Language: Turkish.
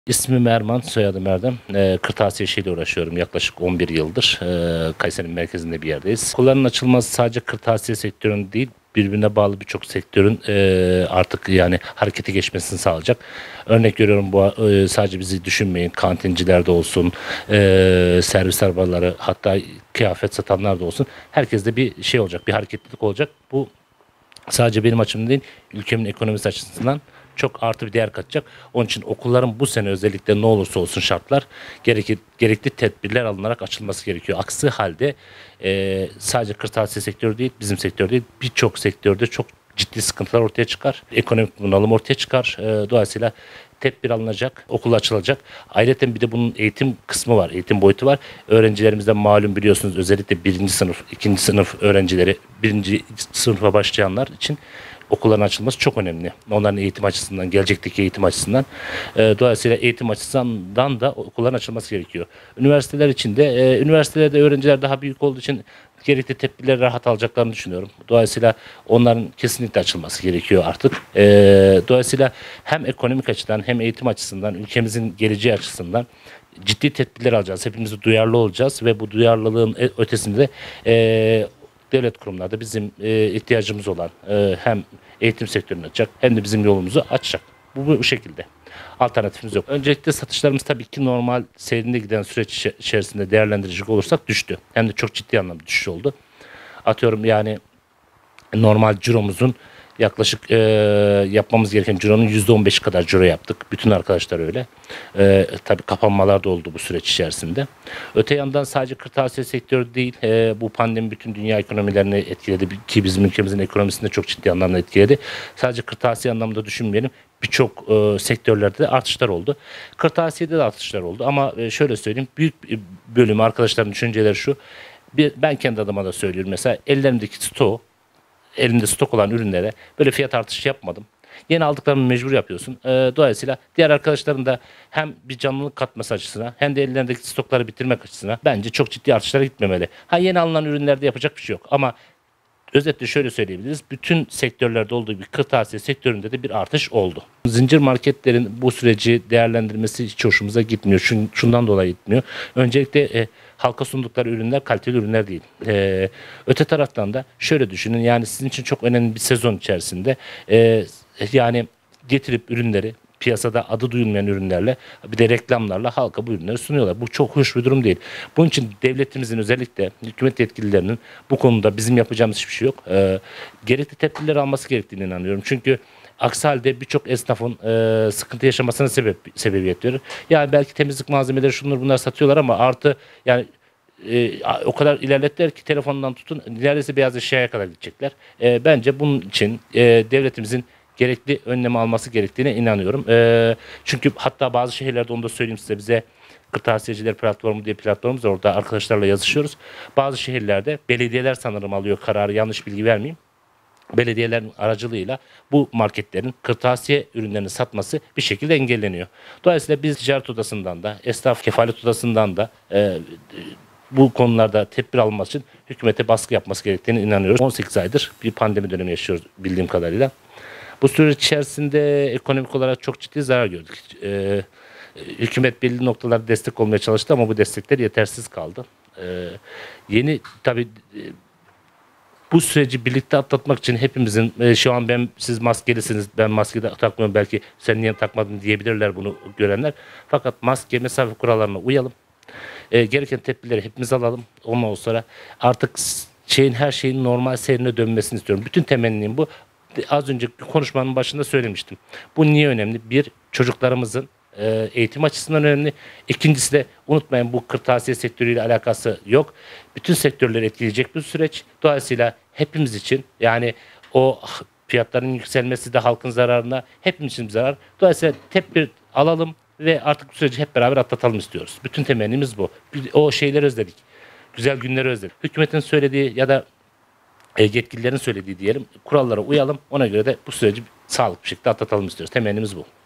İsmim Erman, soyadım Erdem. Kırtasiye işiyle uğraşıyorum yaklaşık 11 yıldır. Kayseri'nin merkezinde bir yerdeyiz. Okulların açılması sadece kırtasiye sektörünün değil, birbirine bağlı birçok sektörün artık yani harekete geçmesini sağlayacak. Örnek veriyorum, bu sadece bizi düşünmeyin. Kantincilerde olsun, servis arabaları, hatta kıyafet satanlar da olsun. Herkeste bir şey olacak, bir hareketlilik olacak. Bu sadece benim açımdan değil, ülkemin ekonomisi açısından çok artı bir değer katacak. Onun için okulların bu sene özellikle ne olursa olsun şartlar gerekli tedbirler alınarak açılması gerekiyor. Aksi halde sadece kırtasiye sektörü değil, bizim sektör değil, birçok sektörde çok ciddi sıkıntılar ortaya çıkar. Ekonomik bunalım ortaya çıkar. Dolayısıyla tedbir alınacak, okul açılacak. Ayrıca bir de bunun eğitim kısmı var, eğitim boyutu var. Öğrencilerimizden malum, biliyorsunuz, özellikle birinci sınıf, ikinci sınıf öğrencileri, birinci sınıfa başlayanlar için okulların açılması çok önemli. Onların eğitim açısından, gelecekteki eğitim açısından. Dolayısıyla eğitim açısından da okulların açılması gerekiyor. Üniversiteler için de, üniversitelerde öğrenciler daha büyük olduğu için gerekli tedbirleri rahat alacaklarını düşünüyorum. Dolayısıyla onların kesinlikle açılması gerekiyor artık. Dolayısıyla hem ekonomik açıdan hem eğitim açısından, ülkemizin geleceği açısından ciddi tedbirler alacağız. Hepimiz duyarlı olacağız ve bu duyarlılığın ötesinde devlet kurumları da bizim ihtiyacımız olan hem eğitim sektörünü açacak hem de bizim yolumuzu açacak. Bu şekilde. Alternatifimiz yok. Öncelikle satışlarımız tabii ki normal seyrinde giden süreç içerisinde değerlendirecek olursak düştü. Hem de çok ciddi anlamda düşüş oldu. Atıyorum yani normal ciromuzun yaklaşık yapmamız gereken cironun %15 kadar ciro yaptık. Bütün arkadaşlar öyle. Tabii kapanmalar da oldu bu süreç içerisinde. Öte yandan sadece kırtasiye sektörü değil, bu pandemi bütün dünya ekonomilerini etkiledi ki bizim ülkemizin ekonomisini de çok ciddi anlamda etkiledi. Sadece kırtasiye anlamda düşünmeyelim. Birçok sektörlerde de artışlar oldu. Kırtasiyede de artışlar oldu ama şöyle söyleyeyim, büyük bir bölümü arkadaşların düşünceleri şu. Ben kendi adıma da söylüyorum, mesela elimde stok olan ürünlere böyle fiyat artışı yapmadım. Yeni aldıklarımı mecbur yapıyorsun. Dolayısıyla diğer arkadaşların da hem bir canlılık katması açısından hem de ellerindeki stokları bitirmek açısından bence çok ciddi artışlara gitmemeli. Yeni alınan ürünlerde yapacak bir şey yok ama özetle şöyle söyleyebiliriz. Bütün sektörlerde olduğu gibi kırtasiye sektöründe de bir artış oldu. Zincir marketlerin bu süreci değerlendirmesi hiç hoşumuza gitmiyor. Şundan dolayı gitmiyor. Öncelikle halka sundukları ürünler kaliteli ürünler değil. Öte taraftan da şöyle düşünün, yani sizin için çok önemli bir sezon içerisinde yani getirip ürünleri piyasada adı duyulmayan ürünlerle, bir de reklamlarla halka bu ürünleri sunuyorlar. Bu çok hoş bir durum değil. Bunun için devletimizin, özellikle hükümet yetkililerinin bu konuda bizim yapacağımız hiçbir şey yok. Gerekli tedbirler alması gerektiğine inanıyorum. Çünkü aksi halde birçok esnafın sıkıntı yaşamasına sebebiyet verir. Yani belki temizlik malzemeleri, şunlar bunlar satıyorlar ama artı yani o kadar ilerlettiler ki telefondan tutun neredeyse beyaz eşyaya kadar gidecekler. Bence bunun için devletimizin gerekli önlemi alması gerektiğine inanıyorum. Çünkü hatta bazı şehirlerde, onu da söyleyeyim size, bize Kırtasiyeciler Platformu diye platformumuz var. Orada arkadaşlarla yazışıyoruz. Bazı şehirlerde belediyeler sanırım alıyor kararı, yanlış bilgi vermeyeyim. Belediyelerin aracılığıyla bu marketlerin kırtasiye ürünlerini satması bir şekilde engelleniyor. Dolayısıyla biz ticaret odasından da, esnaf kefalet odasından da bu konularda tedbir alınması için hükümete baskı yapması gerektiğine inanıyoruz. 18 aydır bir pandemi dönemi yaşıyoruz bildiğim kadarıyla. Bu süreç içerisinde ekonomik olarak çok ciddi zarar gördük. Hükümet belli noktalarda destek olmaya çalıştı ama bu destekler yetersiz kaldı. Yeni tabii bu süreci birlikte atlatmak için hepimizin şu an siz maskelisiniz, ben maske de takmıyorum, belki sen niye takmadın diyebilirler bunu görenler. Fakat maske, mesafe kurallarına uyalım. Gereken tedbirleri hepimiz alalım. Ondan sonra artık her şeyin normal seyrine dönmesini istiyorum. Bütün temennim bu. Az önce konuşmanın başında söylemiştim. Bu niye önemli? Bir, çocuklarımızın eğitim açısından önemli. İkincisi de unutmayın, bu kırtasiye sektörüyle alakası yok. Bütün sektörleri etkileyecek bir süreç. Dolayısıyla hepimiz için, yani o fiyatların yükselmesi de halkın zararına, hepimiz için bir zarar. Dolayısıyla tedbir alalım ve artık bu süreci hep beraber atlatalım istiyoruz. Bütün temennimiz bu. O şeyleri özledik. Güzel günleri özledik. Hükümetin söylediği ya da yetkililerin söylediği diyelim kurallara uyalım. Ona göre de bu süreci sağlıklı bir şekilde atlatalım istiyoruz. Temennimiz bu.